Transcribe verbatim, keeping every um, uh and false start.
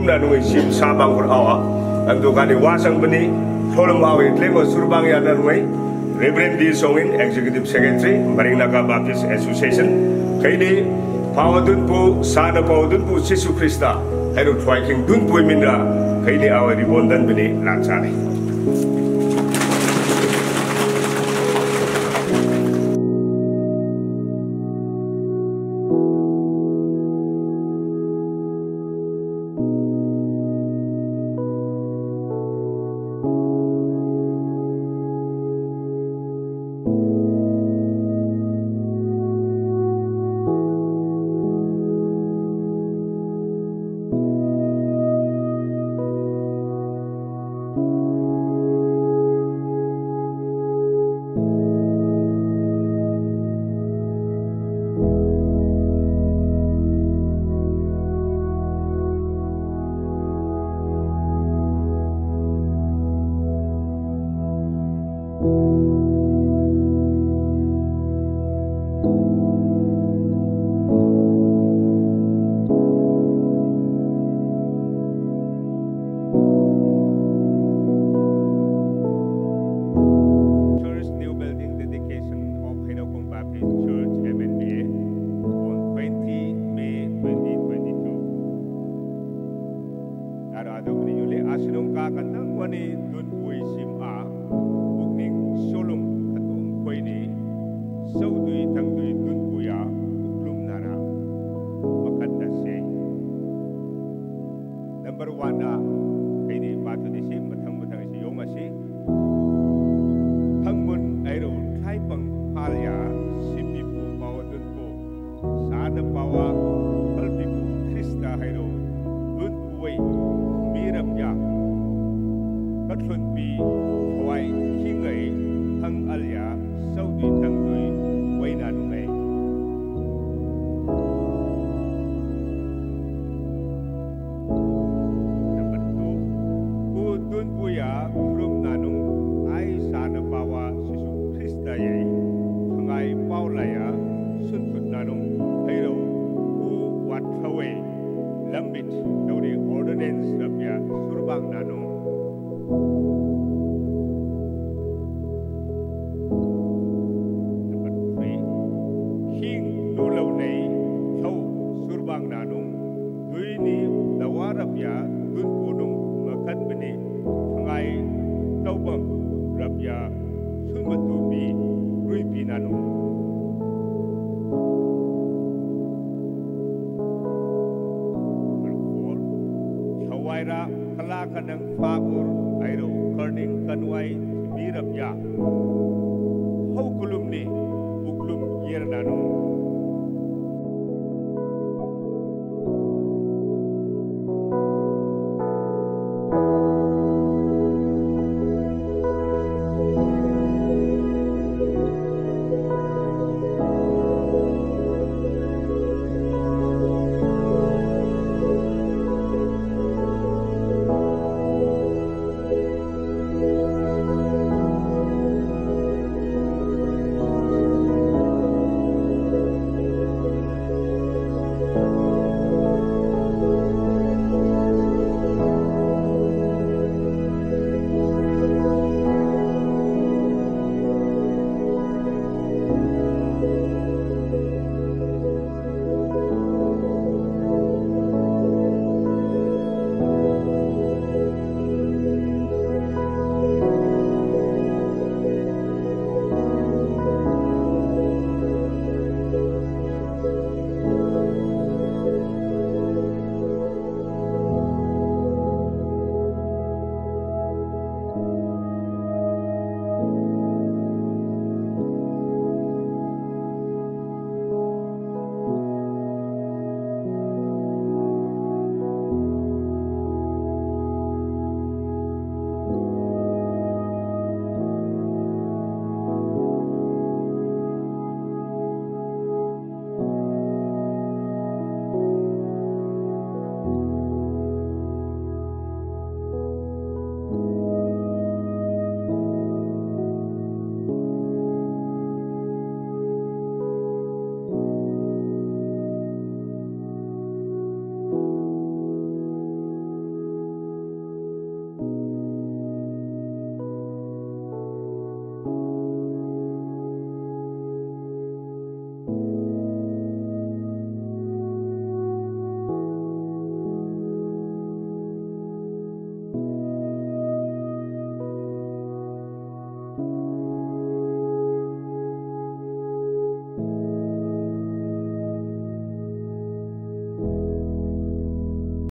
na nung sim sabang kur awa ang dukani wasang bani tholom awe tlego surbang ya na nung Reverend D. Songin, Executive Secretary, Marinaka Baptist Association, kaini pawadun po sana pawadun po Yesu Krista hayro twiking dun po minra kaini awa ribondan bani lansani. Number one na kaini batu di sim matang matang si yong asi thangmun airo khai pang palya sipi pu pawa dun pu sada pawa kalpi pu Krista airo dun puway miram ya katlun pi huay hingay hang alya saudi tangdui way na nungay. Kanang pagur airo kerning kanwai mirap ya hau kulum ni buklum yer nanu